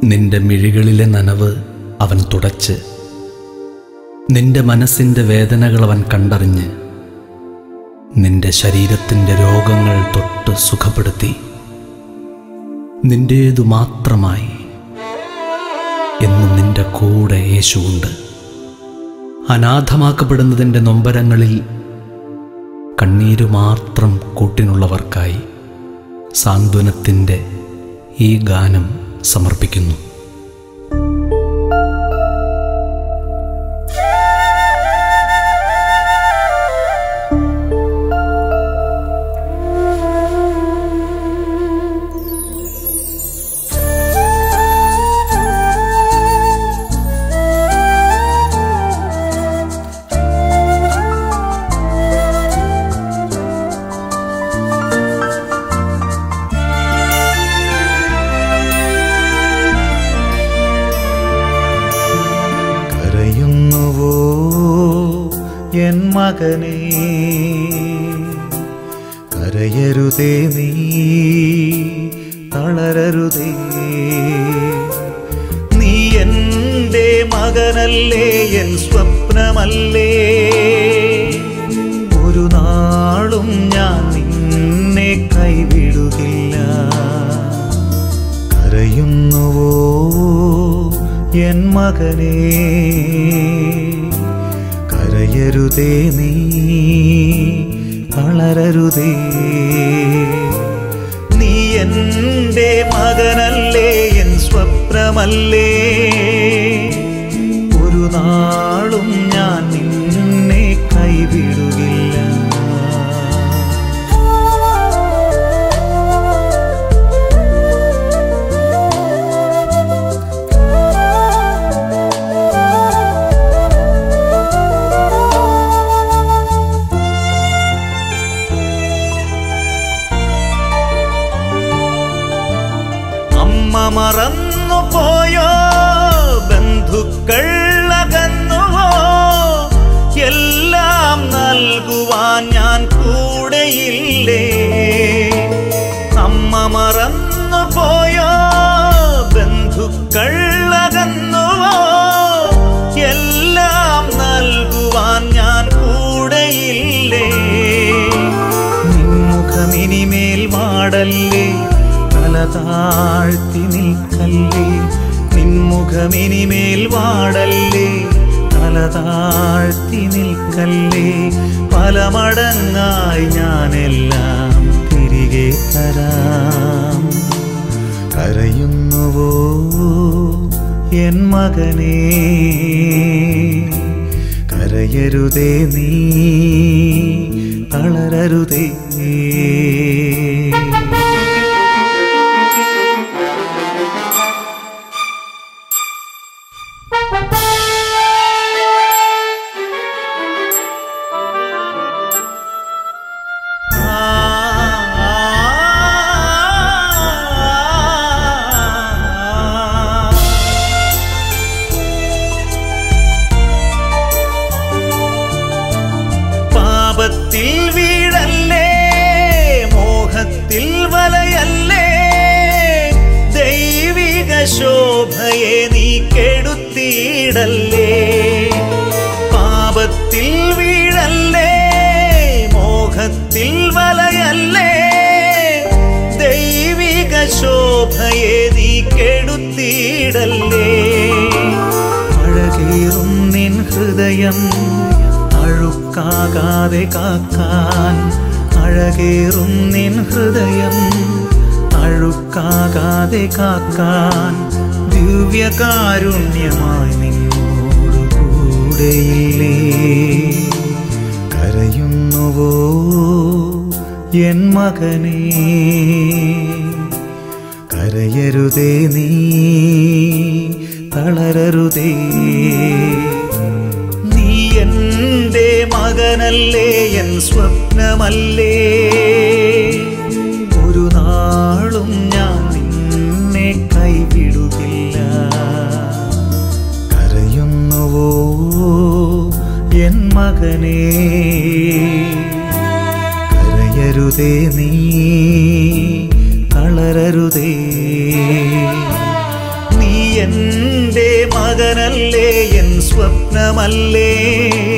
നിന്റെ മിഴികളിലെ നനവ് അവൻ തുടച്ച്, നിന്റെ മനസ്സിൻ്റെ വേദനകൾ അവൻ കണ്ടറിഞ്ഞ്, നിന്റെ ശരീരത്തിൻ്റെ രോഗങ്ങൾ തൊട്ട് സുഖപ്പെടുത്തി. നിന്റേതു മാത്രമായി എന്നും നിന്റെ കൂടെ യേശുവുണ്ട്. അനാഥമാക്കപ്പെടുന്നതിൻ്റെ നൊമ്പരങ്ങളിൽ കണ്ണീരു മാത്രം കൂട്ടിനുള്ളവർക്കായി സാന്ത്വനത്തിൻ്റെ ഈ ഗാനം സമർപ്പിക്കുന്നു. എൻ മകനേ, കരയരുതേ, നീ തളരരുതേ. നീ എൻ്റെ മകനല്ലേ, എൻ സ്വപ്നമല്ലേ. ഒരു നാളും ഞാൻ നിന്നെ കൈവിടുകില്ല. കരയുന്നുവോ എൻ മകനേ, കരയരുതേ, നീ തളരരുതേ. നീ എൻ്റെ മകനല്ലേ, എൻ സ്വപ്നമല്ലേ. ഒരു നാളും ഞാൻ നിന്നെ കൈവിടുകില്ല. മറന്നു പോയോ, ബന്ധുക്കൾ അകന്നുവോ, എല്ലാം നൽകുവാൻ ഞാൻ കൂടെയില്ലേ. അമ്മ മറന്നു പോയോ, ബന്ധുക്കൾ അകന്നുവോ, എല്ലാം നൽകുവാൻ ഞാൻ കൂടെയില്ലേ. നിൻമുഖമിനിമേൽ വാടല്ലേ, തല താഴ്ത്തി നിൽക്കല്ലേ. നിൻമുഖമിനിമേൽ വാടല്ലേ, തല താഴ്ത്തി നിൽക്കല്ലേ. പല മടങ്ങായി ഞാനെല്ലാം തിരികെ തരാം. കരയുന്നുവോ എൻ മകനേ, കരയരുതേ, നീ തളരരുതേ. പാപത്തിൽ വീഴല്ലേ, മോഹത്തിൽ വലയല്ലേ. ദൈവിക ശോഭയെ നീ കെടുത്തിയിടല്ലേ. പാപത്തിൽ വീഴല്ലേ, മോഹത്തിൽ വലയല്ലേ. ദൈവിക ശോഭയെ നീ കെടുത്തിയിടല്ലേ. അഴകേറും നിൻ ഹൃദയം അഴുക്കാകാതെ കാക്കാൻ. അഴകേറും നിൻ ഹൃദയം അഴുക്കാകാതെ കാക്കാൻ. ദിവ്യകാരുണ്യമായി നിന്നോട് കൂടെയില്ലേ. കരയുന്നുവോ എൻ മകനേ, കരയരുതേ, നീ തളരരുതേ. നീ എൻ്റെ മകനല്ലേ, എൻ സ്വപ്നമല്ലേ. ഒരു നാളും ഞാൻ നിന്നെ കൈവിടുകില്ല. കരയുന്നുവോ എൻ മകനേ, കരയരുതേ, നീ തളരരുതേ. നീ എൻ്റെ മകനല്ലേ, എൻ സ്വപ്നമല്ലേ.